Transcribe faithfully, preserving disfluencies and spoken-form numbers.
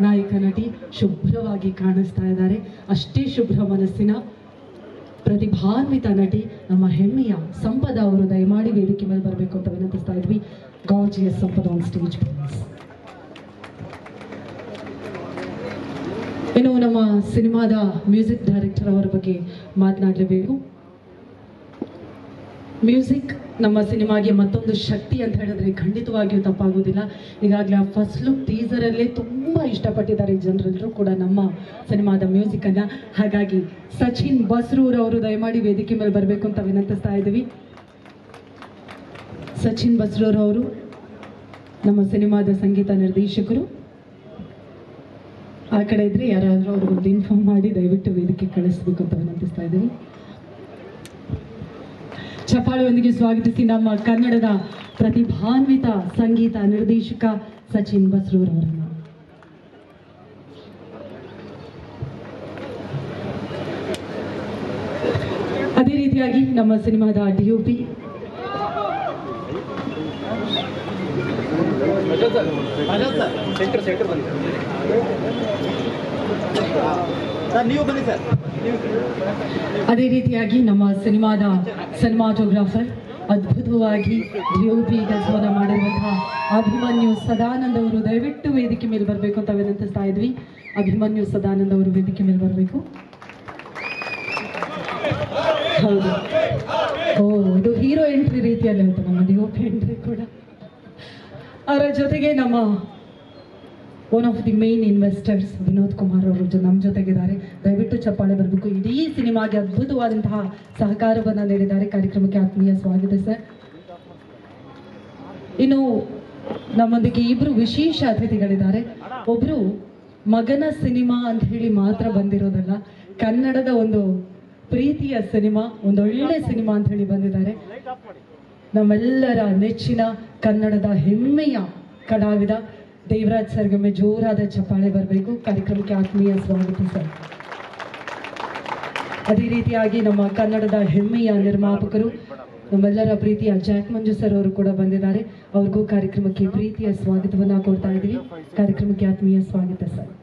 ನಾಯಕ ನಟಿ ಶುಭ್ರವಾಗಿ ಕಾಣಿಸ್ತಾ ಇದ್ದಾರೆ. ಅಷ್ಟೇ ಶುಭ್ರ ಮನಸ್ಸಿನ ಪ್ರತಿಭಾನ್ವಿತ ನಟಿ ನಮ್ಮ ಹೆಮ್ಮೆಯ ಸಂಪದ ಅವರು ದಯಮಾಡಿ ವೇದಿಕೆ ಮೇಲೆ ಬರಬೇಕು ಅಂತ ವಿನಂತಿಸ್ತಾ ಇದ್ವಿ. Gorgeous Sampada on stage. ಇನ್ನು ನಮ್ಮ ಸಿನಿಮಾದ ಮ್ಯೂಸಿಕ್ ಡೈರೆಕ್ಟರ್ ಅವರ ಬಗ್ಗೆ ಮಾತನಾಡಲೇಬೇಕು. ಮ್ಯೂಸಿಕ್ ನಮ್ಮ ಸಿನಿಮಾಗೆ ಮತ್ತೊಂದು ಶಕ್ತಿ ಅಂತ ಹೇಳಿದ್ರೆ ಖಂಡಿತವಾಗಿಯೂ ತಪ್ಪಾಗೋದಿಲ್ಲ. ಈಗಾಗಲೇ ಆ ಫಸ್ಟ್ ಲುಕ್ ಟೀಸರಲ್ಲೇ ತುಂಬ ಇಷ್ಟಪಟ್ಟಿದ್ದಾರೆ ಜನರೆಲ್ಲರೂ ಕೂಡ ನಮ್ಮ ಸಿನಿಮಾದ ಮ್ಯೂಸಿಕನ್ನು. ಹಾಗಾಗಿ ಸಚಿನ್ ಬಸ್ರೂರ್ ಅವರು ದಯಮಾಡಿ ವೇದಿಕೆ ಮೇಲೆ ಬರಬೇಕು ಅಂತ ವಿನಂತಿಸ್ತಾ ಇದ್ದೀವಿ. ಸಚಿನ್ ಬಸ್ರೂರ್ ಅವರು ನಮ್ಮ ಸಿನಿಮಾದ ಸಂಗೀತ ನಿರ್ದೇಶಕರು. ಆ ಕಡೆ ಇದ್ರೆ ಯಾರಾದರೂ ಅವ್ರಿಗೊಂದು ಇನ್ಫಾರ್ಮ್ ಮಾಡಿ ದಯವಿಟ್ಟು ವೇದಿಕೆ ಕಳಿಸ್ಬೇಕು ಅಂತ ವಿನಂತಿಸ್ತಾ ಇದ್ದೀವಿ. ಚಪ್ಪಾಳೆಯೊಂದಿಗೆ ಸ್ವಾಗತಿಸಿ ನಮ್ಮ ಕನ್ನಡದ ಪ್ರತಿಭಾನ್ವಿತ ಸಂಗೀತ ನಿರ್ದೇಶಕ ಸಚಿನ್ ಬಸ್ರೂರ್ ಅವರನ್ನು. ಅದೇ ರೀತಿಯಾಗಿ ನಮ್ಮ ಸಿನಿಮಾದ ಡಿಒಪಿ ಅದೇ ರೀತಿಯಾಗಿ ನಮ್ಮ ಸಿನಿಮಾದ ಸಿನಿಮಾಟೋಗ್ರಾಫರ್ ಅದ್ಭುತವಾಗಿ ಡಿಒಪಿ ಕೆಲಸವನ್ನು ಮಾಡಿರುವಂತಹ ಅಭಿಮನ್ಯು ಸದಾನಂದ್ ಅವರು ದಯವಿಟ್ಟು ವೇದಿಕೆ ಮೇಲೆ ಬರಬೇಕು ಅಂತ ವಿನಂತಿಸ್ತಾ ಇದ್ವಿ. ಅಭಿಮನ್ಯು ಸದಾನಂದ್ ಅವರು ವೇದಿಕೆ ಮೇಲೆ ಬರಬೇಕು. ಹೌದು, ಓ ಇದು ಹೀರೋ ಎಂಟ್ರಿ ರೀತಿಯಲ್ಲಿ ಆಯ್ತು ನಮ್ಮ ಡಿಒಪಿ ಎಂಟ್ರಿ ಕೂಡ. ಅದರ ಜೊತೆಗೆ ನಮ್ಮ one of the main investors Vinod Kumar ಅವರು ನಮ್ಮ ಜೊತೆಗಿದ್ದಾರೆ. ದಯವಿಟ್ಟು ಚಪ್ಪಾಳೆ ಬರಬೇಕು. ಇಡೀ ಸಿನಿಮಾಗೆ ಅದ್ಭುತವಾದಂತಹ ಸಹಕಾರವನ್ನು ನೀಡಿದ್ದಾರೆ. ಕಾರ್ಯಕ್ರಮಕ್ಕೆ ಆತ್ಮೀಯ ಸ್ವಾಗತ ಸರ್. ಇನ್ನು ನಮ್ಮೊಂದಿಗೆ ಇಬ್ರು ವಿಶೇಷ ಅತಿಥಿಗಳಿದ್ದಾರೆ. ಒಬ್ರು ಮಗನ ಸಿನಿಮಾ ಅಂತ ಹೇಳಿ ಮಾತ್ರ ಬಂದಿರೋದಲ್ಲ, ಕನ್ನಡದ ಒಂದು ಪ್ರೀತಿಯ ಸಿನಿಮಾ, ಒಂದೊಳ್ಳೆ ಸಿನಿಮಾ ಅಂತ ಹೇಳಿ ಬಂದಿದ್ದಾರೆ. ನಮ್ಮೆಲ್ಲರ ನೆಚ್ಚಿನ ಕನ್ನಡದ ಹೆಮ್ಮೆಯ ಕಲಾವಿದ ದೇವರಾಜ್ ಸರ್ಗೊಮ್ಮೆ ಜೋರಾದ ಚಪ್ಪಾಳೆ ಬರಬೇಕು. ಕಾರ್ಯಕ್ರಮಕ್ಕೆ ಆತ್ಮೀಯ ಸ್ವಾಗತ ಸರ್. ಅದೇ ರೀತಿಯಾಗಿ ನಮ್ಮ ಕನ್ನಡದ ಹೆಮ್ಮೆಯ ನಿರ್ಮಾಪಕರು ನಮ್ಮೆಲ್ಲರ ಪ್ರೀತಿಯ ಜಾಕ್ ಮಂಜು ಸರ್ ಅವರು ಕೂಡ ಬಂದಿದ್ದಾರೆ. ಅವ್ರಿಗೂ ಕಾರ್ಯಕ್ರಮಕ್ಕೆ ಪ್ರೀತಿಯ ಸ್ವಾಗತವನ್ನ ಕೊಡ್ತಾ ಇದ್ದೀವಿ. ಕಾರ್ಯಕ್ರಮಕ್ಕೆ ಆತ್ಮೀಯ ಸ್ವಾಗತ ಸರ್.